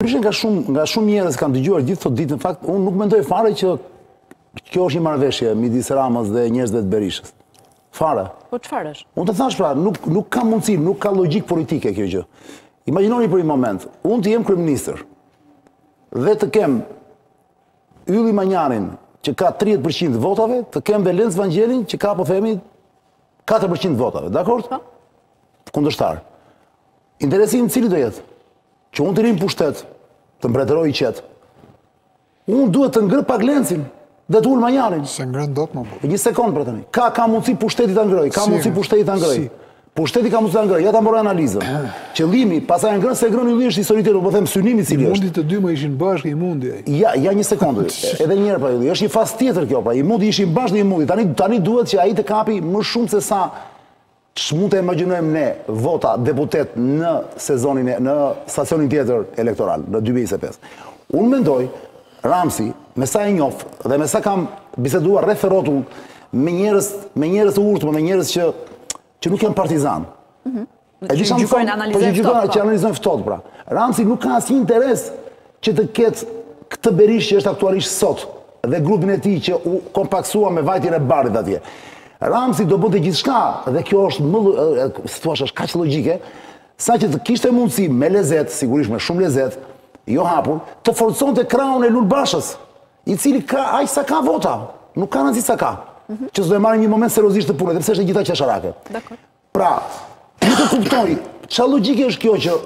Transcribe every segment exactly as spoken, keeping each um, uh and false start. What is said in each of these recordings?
Prishe nga shumë nga shumë njerëz kam dëgjuar gjithë këtë ditë, në fakt unë nuk mendoj fare që kjo është një marrëveshje midis Ramës dhe njerëzve të Berishës. Fare. Po çfarë është? Unë të thash pra, nuk nuk ka mundësi, nuk ka logjik politike kjo gjë. Imagjinoni për një moment, unë të jem kryeministër dhe të kem Ylli Manjanin që ka tridhjetë përqind votave, të kem Velenc Vangelin që ka po themi katër përqind votave, dakord? Kundërshtar. Interesim cili do jetë? Që unë të rim pushtet, të mbretëroj i qetë. Unë duhet të ngrë pak Lencin dhe të ullë Manjanin. Se ngrën dot më bërë. Një sekundë për të një. Ka, ka mundësi pushteti të ngroj, ka mundësi pushteti të ngroj. Pushteti ka mundësi të ngroj, ja ta mërë analizën. Qëllimi, pasaj ngrën se ngrën Ylli është historitetu, po them synimi cili është. Mundi të dy më ishin bashkë i mundi. Ja, ja një sekundë, edhe njerë pra Ylli, është një fas tjetër kjo pra, i mundi ishin bashkë dhe i mundi. Tani, tani duhet që ai të kapi më shumë se sa që mund të imagjinojmë ne vota deputet në sezonin, në stacionin tjetër elektoral, në dy mijë e njëzet e pesë. Unë mendoj, Ramsi, me sa e njoh dhe me sa kam biseduar rreth rrotull me njerëz, me njerëz të urtë, me njerëz që që nuk janë partizan. E di shumë gjykojnë, analizojnë ftohtë, që analizojnë ftohtë pra. Ramsi nuk ka asnjë interes që të ketë këtë Berishë që është aktualisht sot dhe grupin e tij që u kompaksua me vajtjen e Barit atje. Ramsi do bënte gjithçka dhe kjo është më, si thua, është kaq logjike, sa që të kishte mundësi me lezet, sigurisht me shumë lezet, jo hapur, të forconte krahun e Lulbashës, i cili ka aq sa ka vota, nuk ka rëndësi sa ka. Që s'do e marrin një moment seriozisht të punës, sepse është gjitha qesharake. Pra, nuk e kuptoj, çfarë logjike është kjo që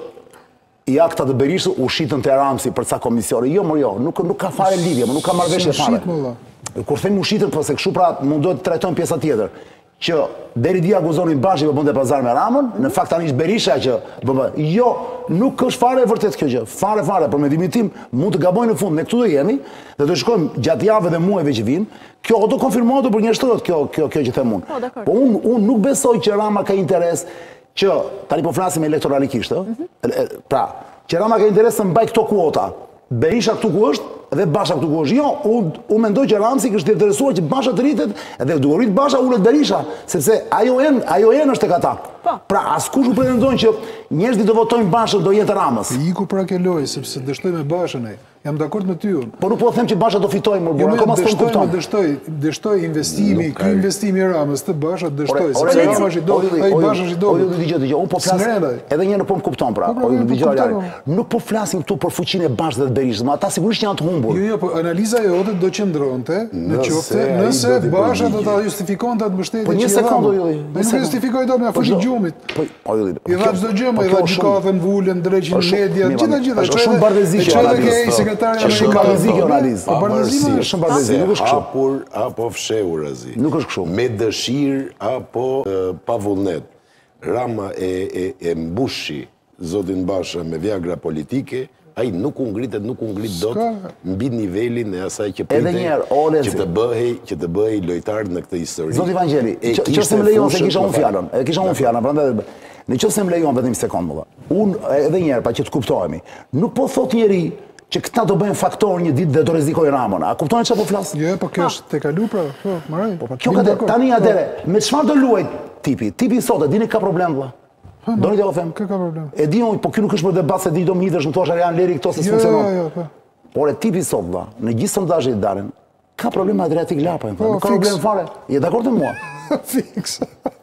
ja këta të Berishës u shitën te Ramsi për ca komisione. Jo, më jo, nuk nuk ka fare lidhje, nuk ka marrëveshje fare. Kur themi u shitën, po se kështu pra mundohet të trajtojmë pjesa tjetër. Që deri dia akuzonin Bashi po bënte pazar me Ramën, në fakt tani është Berisha që bën. Jo, nuk është fare e vërtet kjo gjë. Fare fare, për mendimin tim mund të gabojnë në fund, ne këtu do jemi dhe do shkojmë gjatë javëve dhe muajve që vijnë. Kjo do konfirmohet për një shtrat kjo kjo kjo që them unë. Po unë unë nuk besoj që Rama ka interes që tani po flasim elektoralikisht, ë? Pra, që Rama ka interes të mbaj këto kuota. Berisha këtu ku është dhe Basha këtu ku është. Jo, unë u mendoj që Ramsi kështë interesuar që Basha të rritet dhe duhet rrit Basha ullet Berisha, sepse ajo en, ajo en është tek ata. Pra, askush u pretendon që njerëzit do votojnë Bashën do jetë Ramës. Iku pra ke lojë, sepse dështoj me Bashën ai. Jam dakord me ty unë. Po nuk po them që Basha do fitojë, më burr, akoma s'e kupton. Dështoj, dështoj investimi, ky investimi i Ramës të Bashës dështoj, sepse Rama është i dobët, ai Basha është i dobët. Ojë dëgjoj, dëgjoj, unë po flas. Edhe një herë po më kupton pra. Ojë dëgjoj, nuk po flasim këtu për fuqinë e Bashës dhe të Berishës, ma ata sigurisht janë të humbur. Jo, jo, po analiza jote do qëndronte në qoftë nëse Basha do ta justifikonte atë mbështetje që. Po një sekondë Ylli. Nuk e justifikoj dot me afër gjumit. Po Ylli. I dha çdo gjë, i dha gjykatën, vulën, drejtin media, gjithë gjithë. Është shumë bardhëzi kjo analizë. Sekretari Është shumë bardhëzi kjo analizë. Bardhëzi është shumë bardhëzi, nuk është kështu. Hapur apo fshehur azi. Nuk është kështu. Me dëshirë apo pa vullnet. Rama e e mbushi zotin Basha me viagra politike. Ai nuk u ngritet, nuk u ngrit dot mbi nivelin e asaj që pritej që të bëhej, që të bëhej lojtar në këtë histori. Zoti Vangjeli, nëse më lejon se kisha unë fjalën, e kisha unë fjalën, prandaj nëse më lejon vetëm një sekondë më. Unë edhe një herë pa që të kuptohemi, nuk po thot njeri që këta do bëjnë faktor një ditë dhe do rrezikojnë Ramën. A kuptoni çfarë po flas? Jo, po kjo është te kalu pra, po, marrë. Kjo ka tani atëre, me çfarë do luaj tipi? Tipi sot e dini ka problem vëlla. Doni t'ja u them? Kë ka problem? E di unë, po kjo nuk është për debat se di do më hidhesh, më thosh janë leri këto se s'funksionon. Jo, jo, po. Por e tipi sot vëlla, në gjithë sondazhet e darën, ka problem Adriatik Lapa, nuk ka problem fare. Je dakord me mua? Fiks.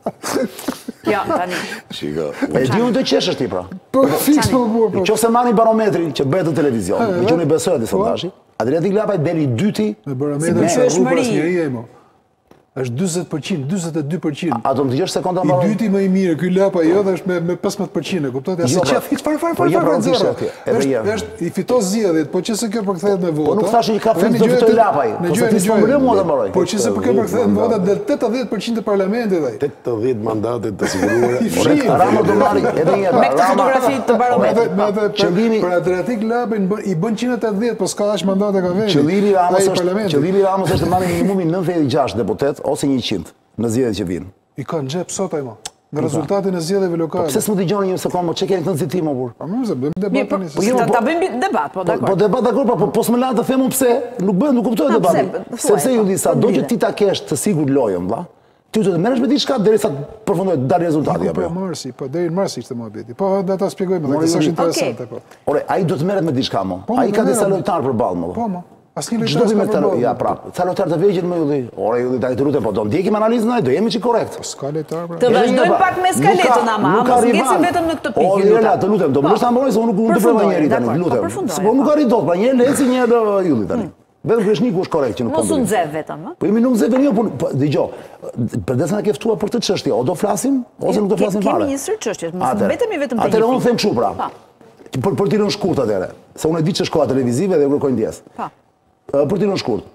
Ja, tani. Shiko. E di unë do qeshësh ti pra. Po fiks po burr. Nëse marrni barometrin që bëhet në televizion, me që unë besoj atë sondazhi, Adriatik Lapa deli i dyti me barometrin e rrugës njëri emo. Është dyzet përqind, dyzet e dy përqind. A do të dëgjosh sekonda më? I dyti më i mirë, ky Lapa jo dhe është me me pesëmbëdhjet përqind, e kupton? Ja se çfarë fix fare fare fare. Është është i fiton zgjedhjet, po çse kjo përkthehet me vota. Po nuk thashë që ka fiks do fitoj Lapaj. Po se ti s'po mua ta mbaroj. Po çse për kjo përkthehet me vota del tetëdhjetë përqind të parlamentit ai. tetëdhjetë mandate të siguruara. Rama do marri edhe një me këtë fotografi të barometrit. Qëllimi për Adriatik Lapën i bën njëqind e tetëdhjetë, po s'ka as mandate ka vendi. Qëllimi i Ramës është qëllimi i Ramës është të marrë minimumi nëntëdhjetë e gjashtë deputet ose njëqind në zgjedhjet që vijnë. I kanë xhep sot ai më. Në rezultatin e zgjedhjeve lokale. Pse s'më dëgjoni një sekondë, çe keni këtë nxitim apo? Po më se bëjmë debat tani. Ta bëjmë debat, po dakor. Po debat dakor, po po s'më la të them pse, nuk bëhet, nuk kuptohet debati. Sepse ju di sa do që ti ta kesh të sigurt lojën, vlla. Ti do të merresh me diçka derisa të përfundoj të dalë rezultati apo jo? Po marsi, po deri në mars ishte muhabeti. Po do ta shpjegojmë, dhe kjo është interesante po. Ore, ai do të merret me diçka më. Ai ka disa lojtar përballë më. Po më. Asnjë lojtar s'ka me përballë. Ja, pra. Ca lojtar të vegjël më ylli. Ore, ylli tani të lutem, po do ndjekim analizën ai, do jemi çik korrekt. S'ka lojtar pra. Të vazhdojmë pak me skaletën ama, mos ngjesim vetëm në këtë pikë. O, Lela, të lutem, do më lësh ta mbroj se unë nuk të provoj njëri tani, lutem. Po nuk arrit dot, pra një herë eci, një herë ylli tani. Vetëm Kreshniku është korrekt që nuk mos u nxev vetëm, ë? Po jemi nuk nxev jo, po dëgjoj. Përdesë na ke ftuar për të çështje, o do flasim ose nuk do flasim fare. Kemi një sër çështje, mos mbetemi vetëm te. Atëherë unë them kështu pra. Për për të rënë shkurt atëherë, se unë e di që shkolla televizive dhe kërkoj ndjes. Po. Për të rënë shkurt.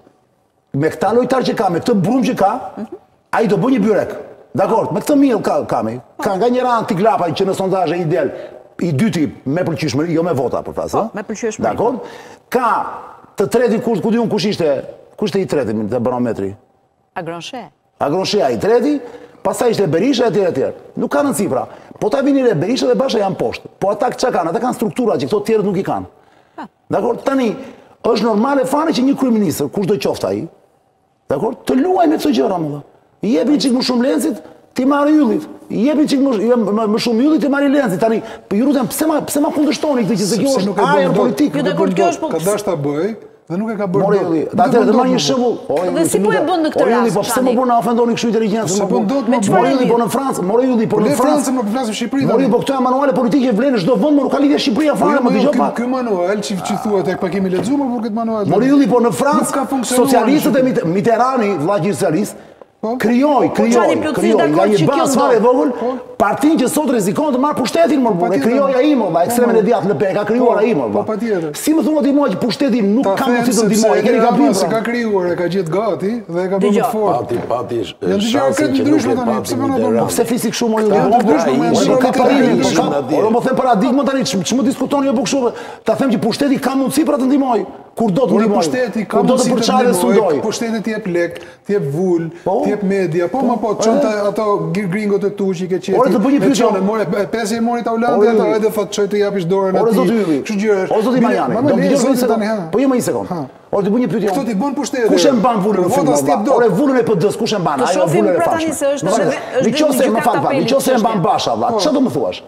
Me këta lojtar që ka, me këtë brum që ka, ai do bëj një byrek. Dakor, me këtë miell ka kami. Ka nga njëra antiklapa që në sondazhe i del, i dyti me pëlqyeshmëri, jo me vota për fas, ë? Me pëlqyeshmëri. Dakor? Ka të treti kush, ku diun kush ishte, kush ishte i treti te barometri? Agronshe. Agronshe ai treti, pastaj ishte Berisha etj etj. Nuk ka rëndësi pra. Po ta vini re Berisha dhe Basha janë poshtë. Po ata çka kanë? Ata kanë struktura që këto të tjerët nuk i kanë. Dakor? Tani është normale fare që një kryeminist, kush do qoftë ai, dakor, të luaj me këto gjëra më. I jepi çik më shumë Lencit, ti marrë yllit. I jepi çik më më shumë yllit, ti marrë Lencit. Tani, po ju lutem, pse ma pse ma kundërshtoni këtë që se kjo është ajër politik. Ju dakord kjo është po. Ka dash ta bëj, dhe nuk e ka bërë. Mori ylli. Atëherë të marr një shembull. Dhe si po e bën në këtë rast? Po pse më bën na ofendoni kështu inteligjencën? Se po ndot me Mori ylli po në Francë, mori ylli po në Francë, më flasim Shqipëri. Mori po këto janë manuale politike vlen çdo vend, më nuk ka lidhje Shqipëria fare, më dëgjoj pa. Ky manual që që thuat tek pa kemi lexuar për këtë manual. Mori ylli po në Francë, socialistët e Mitterrandi, vllai socialist, krijoi, krijoi, krijoi nga një bazë fare e vogël, partinë që sot rrezikon të marr pushtetin, më e krijoi ai më, vllai ekstremen e djathtë Le Pen ka krijuar ai më. Po patjetër. Si më thuat ti mua që pushteti nuk ka mundësi të ndihmojë, e keni gabim. Se ka krijuar, e ka gjetë gati dhe e ka bërë të fortë. Pati, pati, shansin që nuk e pati Mitterrandi. Pse flisi kështu më ju? Ka parimin, po më them paradigmën tani, ç'më diskutoni apo kështu? Ta them që pushteti ka mundësi për të ndihmojë. Kur do të ndihmojë? Pushteti ka mundësi të ndihmojë. Pushteti të jep lek, të jep vul, të jep media, po më po çon ato gringot e tu që ke qenë. Ore të bëj një pyetje. More pesë e mori ta Holandi ato edhe thotë çoj të japish dorën atij. Ore zoti Ylli. Kështu gjëra. O zoti Majani. Do të dëgjoj tani ha. Po jemi një sekond. Ore të bëj një pyetje. Kto ti bën pushtetin? Kush e mban vulën në fund? Ore vulën e P D-s kush e mban? Ajo vulën e fashme. Nëse më fal pa, nëse e mban Basha valla, çfarë do më thuash?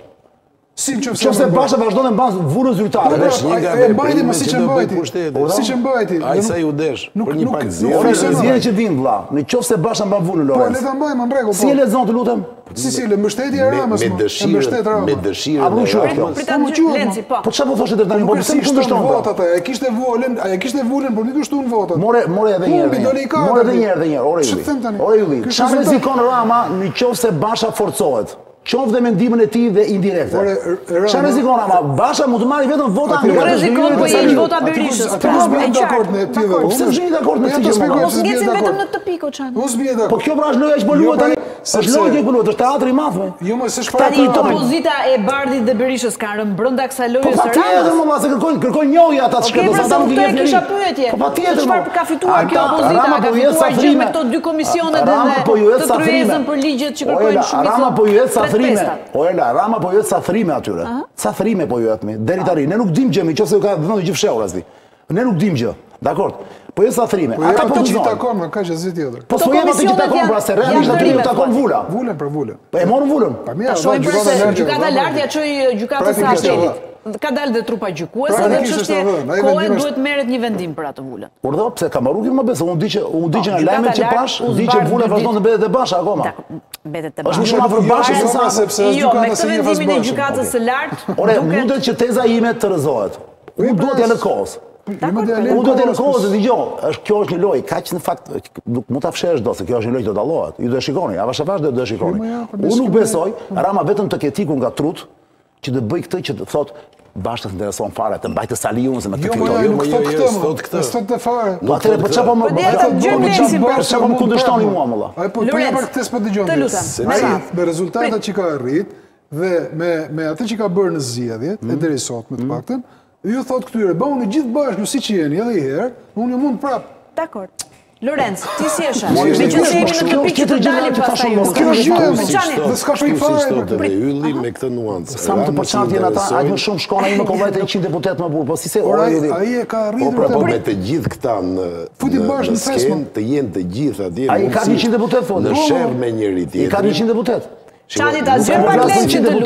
Si nëse Nëse Basha vazhdon të mban vulën zyrtare. E mbajti më siç e mbajti. Siç e mbajti. Ai sa ju desh. Për një pak zgjedhje. Ore zgjedhje që vin vlla. Nëse Basha mban vulën Lorenz. Po le ta mbajmë në rregull. Si e lexon të lutem? Si si le mbështetje e Ramës. Me dëshirë, me dëshirë. A vru shoh. Pritam Lenci, po. Po çfarë po thoshte deri tani? Po pse kundërshton votat? Ai kishte volën, ai kishte volën, por nuk i shtuan votat. More, more edhe një herë. More edhe një herë, edhe një herë. Ore Ylli. Ore Ylli. Çfarë rrezikon Rama nëse Basha forcohet? Qoftë dhe mendimin e tij dhe indirekte. Çfarë rrezikon Rama? Basha mund të marrë vetëm vota nga Nuk rrezikon, po je vota Berishës. Pra, e dakord me ti dhe unë. Pse jeni dakord me ti që më mos ngjesim vetëm në këtë pikë o çan. Mos bie dakord. Po kjo pra është loja që po luhet tani. Është loja që po luhet, është teatri i madh. Jo më s'është para. Tani opozita e Bardhit dhe Berishës kanë rënë brenda kësaj loje së Ramës. Po patjetër më se kërkojnë, kërkojnë njohje ata çka do të thonë nuk e kisha pyetje. Po patjetër. Çfarë ka fituar kjo opozita? Ka fituar gjë me këto dy komisionet dhe të tryezën për ligjet që kërkojnë shumicën. Rama po ju et sa thrime. Oela, Rama po ju et sa thrime atyre. Sa thrime po ju etmi deri tani. Ne nuk dim gjë, nëse ka vënë gjë fshehur as di. Ne nuk dim gjë. Dakor. Po ju sa thrime. Ata po të takon, ka që asgjë tjetër. Po po jemi aty që takon, pra se realisht aty ju takon vula. Vulën për vulën. Po e morën vulën. Ta shohim se gjykata e lartë ja çoi gjykatës së apelit. Ka dalë dhe trupa gjykuese dhe çështja kohën duhet merret një vendim për atë vulën. Urdhë pse ka marrë më besë, unë di që unë di që nga lajmet që pash, di që vula vazhdon të mbetet e Basha akoma. Mbetet e Basha. Është shumë afër Bashës se sa sepse gjykata si një vendimin e gjykatës së lartë. Ore, mundet që teza ime të rrëzohet. Unë duhet ja lë kohës. Unë duhet ja lë kohës, dëgjoj, është kjo është një lojë, kaq në fakt nuk mund ta fshesh dot se kjo është një lojë që do dallohet. Ju do e shikoni, avash avash do e shikoni. Unë nuk besoj, Rama vetëm të ketiku nga trut që të bëj këtë që të thotë Basha të intereson fare, të mbajtë Saliun se me të fitoj. Jo, nuk thot këtë, thot këtë. Thot të fare. Po atëre po çapo më çapo më kundërshtoni mua më valla. Ai po të për këtë s'po dëgjon. Të lutem. Me rezultatet që ka arrit dhe me me atë që ka bërë në zgjedhjet e deri sot me të paktën, ju thot këtyre bëuni gjithë bashkë siç jeni edhe një herë, unë ju mund prap. Dakor. Lorenz, ti si esha? Me që se jemi në të pikë që të dalim pastaj ju. Kjo është gjë, dhe s'ka shpejt fare. Dhe ylli me këtë nuancë. Sa më të përçartë jenë ata, aq më shumë shkon ai më konvojt e njëqind deputet më burr. Po si se ora ai e ka arritur po me të gjithë këta në futi bash në Facebook të jenë të gjithë atje. Ai ka njëqind deputet thonë. Në sherr me njëri tjetrin. I ka njëqind deputet. Çani ta zgjer parlamentin të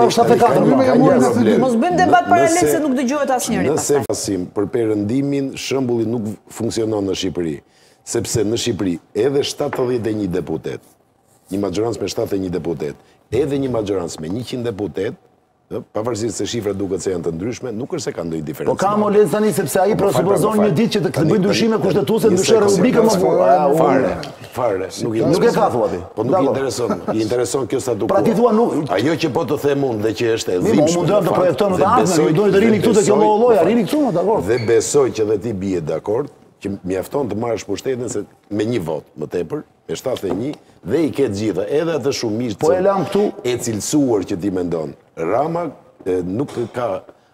lutem. Mos bëjmë debat paralel se nuk dëgjohet asnjëri pastaj. Nëse fasim për perëndimin, shembulli nuk funksionon në Shqipëri, sepse në Shqipëri edhe shtatëdhjetë e një deputet, një majorancë me shtatëdhjetë e një deputet, edhe një majorancë me njëqind deputet, pavarësisht se shifrat duket se janë të ndryshme, nuk është se ka ndonjë diferencë. Po ka molez tani sepse ai presupozon një ditë që të bëjë ndryshime kushtetuese ndryshe Republikën më vonë. Fare, fare, nuk e ka thua ti. Po nuk i intereson, i intereson kjo statuto. Pra ti thua nuk. Ajo që po të them unë dhe që është e dhimbshme. Ne mundojmë të projektojmë të ardhmen, ju doni të rini këtu te kjo lloj, rini këtu, dakor. Dhe besoj që dhe ti bie dakord që mjafton të marrësh pushtetin se me një vot më tepër, me shtatëdhjetë e një dhe i ke të gjitha, edhe atë shumicë po e lam këtu e cilësuar që ti mendon. Rama nuk ka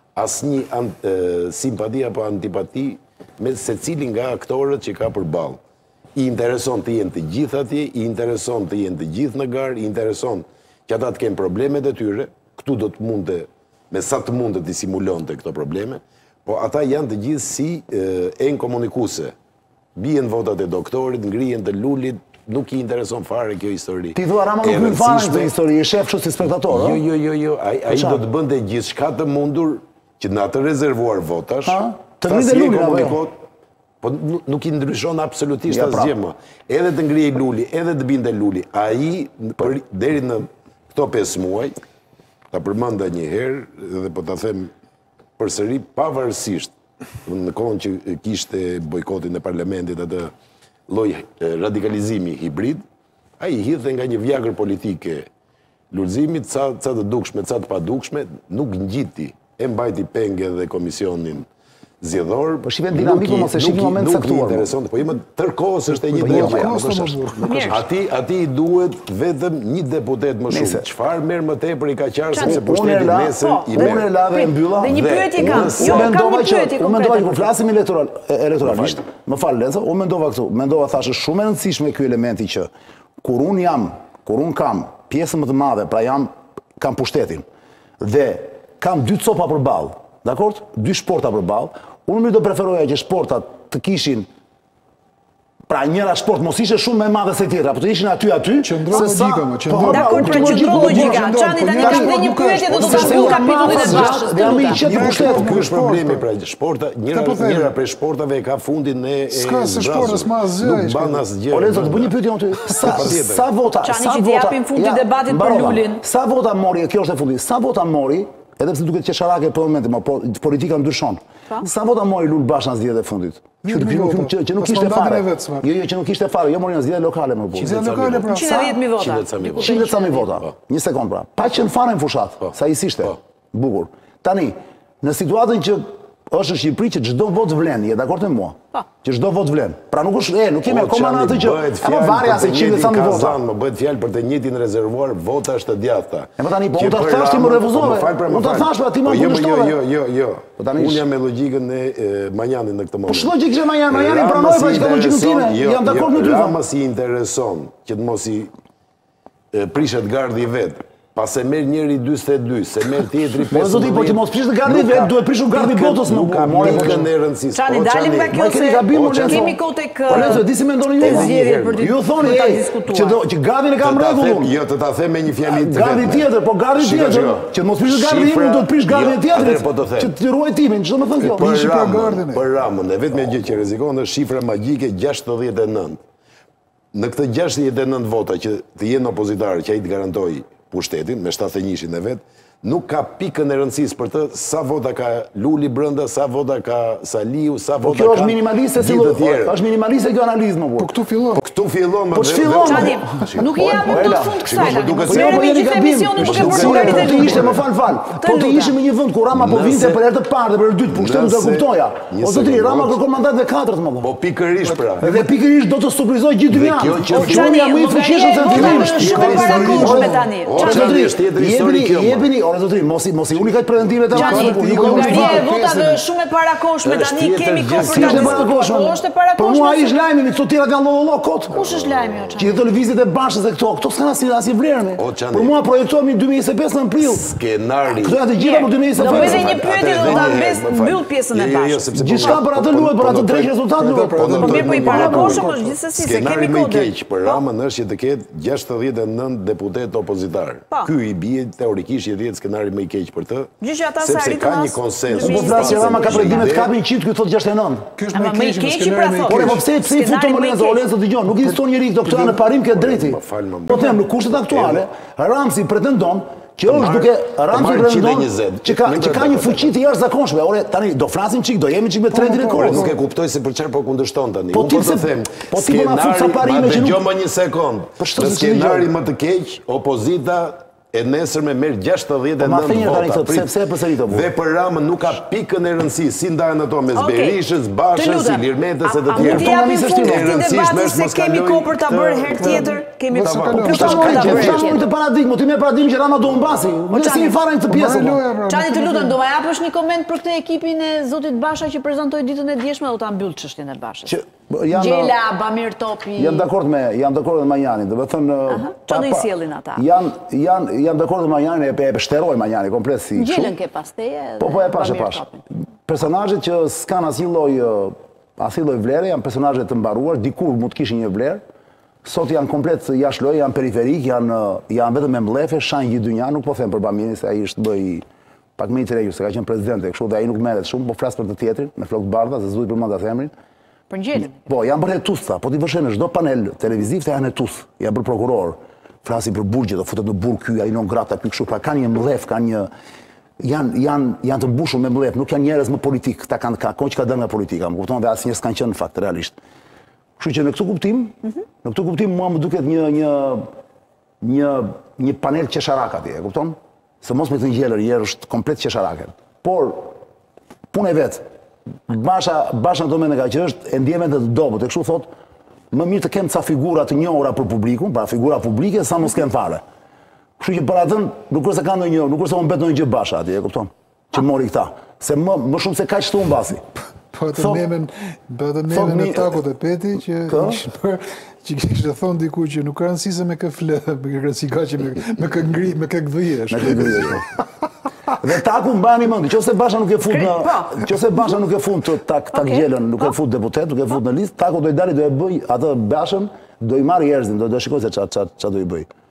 asnjë simpati apo antipati me secilin nga aktorët që ka përballë. I intereson të jenë të gjithë atje, i intereson të jenë të gjithë në garë, i intereson që ata të kenë problemet e tyre, këtu do të mundte, me sa të mundte të simulonte këto probleme, po ata janë të gjithë si enë komunikuese. Bien votat e doktorit, ngrihen të lulit, nuk i intereson fare kjo histori. Ti thua Rama nuk hyn fare në këtë histori, i shef kështu si spektator, ëh? Jo, jo, jo, jo, ai do të bënte gjithçka të mundur që në atë rezervuar votash, të ngrihet luli apo po nuk i ndryshon absolutisht asgjë më. Edhe të ngrihej luli, edhe të binte luli, ai deri në këto pesë muaj, ta përmenda një herë dhe po ta them përsëri pavarësisht në kohën që kishte bojkotin e parlamentit atë lloj radikalizimi hibrid, ai hidhte nga një vjagër politike lulëzimit, ca të dukshme, ca të padukshme, nuk ngjiti, e mbajti penge dhe komisionin zgjedhor. Po shihen dinamikun ose shihen moment saktuar. Nuk i intereson, po jemi tërkohës është e një gjë. Ati ati i duhet vetëm një deputet më shumë. Çfarë merr më tepër i ka qarë sepse pushtetin nesër i merr. Unë la dhe mbylla. Dhe një pyetje kam. Jo, kam një pyetje konkrete. Unë mendova që kur flasim elektoral elektoralisht, më fal Lenca, unë mendova këtu, mendova thashë shumë e rëndësishme ky elementi që kur un jam, kur un kam pjesën më të madhe, pra jam kam pushtetin dhe kam dy copa përballë. Dakord? Dy shporta përballë. Unë më do preferoja që shportat të kishin pra njëra shport mos ishte shumë më e madhe se tjetra, por të ishin aty aty, se sa dakord, pra qendron logjika. Çani tani kam dhe një pyetje do të shkruaj kapitullin e bashkës. Jam i qetë pushtet, ky është problemi pra shporta, njëra njëra prej shportave ka fundin e s'ka se shportës më asgjë. Nuk ban asgjë. Po lezo të bëj një pyetje unë ty. Sa sa vota, sa vota japin fundi debatit për Lulin. Sa vota mori, kjo është e fundit. Sa vota mori? Edhe pse duket qesharake për momentin, po politika ndryshon. Sa vota mori Lul Basha në zgjedhjet e fundit? Që nuk kishte fare. Jo, jo, që nuk kishte fare, jo mori në zgjedhje lokale më burr. Zgjedhje lokale pra. njëqind e dhjetë mijë vota. njëqind e ca mijë vota. Një sekond pra. Pa qenë fare në fushat, sa i ishte. Bukur. Tani, në situatën që është në Shqipëri që çdo vot vlen, je dakord me mua? Që çdo vot vlen. Pra nuk është, e, nuk kemi akoma në atë që apo varja se njëqind e ca mijë vota. Më bëhet fjalë për të njëjtin rezervuar votash të djathta. E po tani po unë ta thash ti më refuzove. Unë ta thash pra ti më kundërshtove. Jo, jo, jo. Unë jam me logjikën e Manjanit në këtë moment. Po ç'logjikë kishte Manjani? Manjani pranoi pra që ka logjikën time. Jam dakord me ty. Rama si intereson që të mos i prishet gardi i vet. Pas e merr njëri dyzet e dy, se merr tjetri pesëdhjetë. Po zoti, po që mos prish gardi vet, duhet prishur gardi botës më. Nuk ka mikën e rëndësisë. Çani dalim nga kjo se kemi kohë tek. Po lezo, di si mendoni ju? Ju thoni që do që gardin e kam rregullun. Jo, të ta them me një fjalë të gardi tjetër, po gardi tjetër, që mos prish gardi im, do të prish gardi tjetrit. Që të ruaj timin, çdo më thon kjo. Prish pa gardin. Për Ramën, e vetmja gjë që rrezikon është shifra magjike gjashtëdhjetë e nëntë. Në këtë gjashtëdhjetë e nëntë vota që të jenë opozitarë që ai të garantojë pushtetin, me shtatëdhjetë e një-shin e vetë, nuk ka pikën e rëndësisë për të sa vota ka Luli brenda, sa vota ka Saliu, sa vota ka... Po kjo është minimaliste si lo, është minimaliste kjo analizë më burr. Po këtu fillon. Po këtu fillon më. Po ç'fillon? Çani, nuk i japim dot fund kësaj. Po jo po jeni gabim. Po ti ishte më fal fal. Po ti ishe në një vend ku Rama po vinte për herë të parë dhe për herë të dytë, pushtet do kuptoja. O zoti, Rama kërkon mandat dhe katërt më. Po pikërisht pra. Dhe pikërisht do të surprizoj gjithë dynjan. Çani, më i fuqishëm se fillim. Shumë para kohëshme tani. Çani është tjetër histori kjo. Jepini, Zotri, zotri, mos i unika të preventive të Gjani, Llogaria e votave është shumë e parakoshme, tani kemi kohë për ta diskutuar. Është e parakoshme. Për mua ai është lajmi, këto tjerat janë lollo kot. Kush është lajmi o Çani? Që televizit e bashkës e këto, këto s'kan asnjë asnjë vlerë. Për mua projektohemi në dy mijë e njëzet e pesë në prill. Skenari. Këto janë të gjitha për dy mijë e njëzet e pesë. Do bëj një pyetje do ta mbes mbyll pjesën e bashkës. Gjithçka për atë luhet, për atë drejt rezultat luhet. Po mirë, po i parakoshëm është gjithsesi se kemi Skenari më i kodë. keq për Ramën është që të ketë gjashtëdhjetë e nëntë deputet opozitar. Ky i bie teorikisht i rrihet skenari më i keq për të. Gjë që ata sa Sepse arritën ka një as- konsensus. Po flasë Rama ka predime të kapin qift, ky thotë gjashtëdhjetë e nëntë. Ky është Ama më më i i keq, keqi skenari pra më i thotë. Por keq. po pse pse i futon Lorenzo, Lorenzo dëgjon, nuk ekziston njeri këto këto janë në parim këtë drejti. Po them në kushtet aktuale, Ramsi pretendon që është duke Ramsi pretendon që ka që ka një fuqi të jashtëzakonshme. Ore tani do flasim çik, do jemi çik me trendin e kohës. Nuk e kuptoj se për çfarë po kundërshton tani. Po Unë ti po të pse- them. po ti po na fut sa parime që nuk- Dëgjoj më një sekond. Po shto Në se skenari dëgjoj. më të keq, opozita e nesërme merr gjashtëdhjetë e Po ma nëntë thënë tani vota. këtë, pse pse e përsërit o burr? Dhe për Ramën nuk ka pikën e rëndësishme si ndahen ato mes Okej. Berishës, Të Bashës, lutem. Ilirmetës e të A- a tjerë. mund t'i japim Tonë fund nisë këtij e rëndësishme debati është se mos kemi kaloj kohë për ta bërë herë këtë- tjetër? Kemi Mos po kaloj. kush Kushton ka kohë ta bërë herë kushton tjetër? të paradigmë, ti më paradigmë që Rama do mbasi. Më Çani, si fare këtë pjesë. marrë loja, pra. Çani, të lutem, do ma japësh një koment për këtë ekipin e zotit Basha që prezantoi ditën e djeshme do ta mbyll çështjen e Bashës. Që janë Gjela, Bamir Topi. Jam dakord me, jam dakord me Manjanin, do të thënë çfarë do i sjellin ata? Janë janë jam dakord me Manjanin, e e shteroj Manjanin komplet si kështu. Gjelën ke pas teje. Po po e pash e pash. Personazhet që s'kan asnjë lloj asnjë lloj vlere, janë personazhe të mbaruar, dikur mund të kishin një vlerë. Sot janë komplet jashtë loje, janë periferik, janë janë vetëm me mblefe, shanjë gjithë dynja, nuk po them për Bamirin se ai është bëj pak më i tregju se ka qenë presidente, kështu dhe ai nuk merret shumë, po flas për të tjetrin, me flok të bardha, se s'duhet përmend atë emrin. Për Gjelën. Po, janë bërë hetusta, po ti vëshën në çdo panel televiziv të janë hetus, janë bërë prokuror, flasin për burgje, do futet në burg ky, ai non grata ky kështu, pra kanë një mbledh, kanë një janë janë janë të mbushur me mbledh, nuk janë njerëz më politik, këta kanë ka kohë që ka dalë nga politika, më kupton, dhe asnjë s'kan qenë në fakt realisht. Kështu që në këtë kuptim, në këtë kuptim mua më duket një një një një panel qesharak atje, e kupton? Se mos me të ngjeler, njerë është komplet qesharake. Por punë e vet, Basha Basha në domene ka që është e ndjemet të dobët, e kështu thot, më mirë të kem ca figura të njohura për publikun, pra figura publike sa mos kem fare. Kështu që për atën nuk është se ka ndonjë, nuk është se unë bet ndonjë gjë Basha atje, e kupton? Që mori këta, se më më shumë se kaq shtu unë basi. Po të nemen, po të nemen e takut e peti që që kishte thonë diku që nuk ka rëndësi se me kë fle, me kë rëndësi ka që me kë ngri, me kë gdhyesh. Me kë gdhyesh. Dhe taku mbani mend, nëse Basha nuk e fut në, nëse Basha nuk e fut të tak tak Gjelën, nuk e fut deputet, nuk e fut në listë, taku do i dali do e bëj atë Bashën, do i marr njerëzin, do do shikoj se ç'a ç'a do i bëj.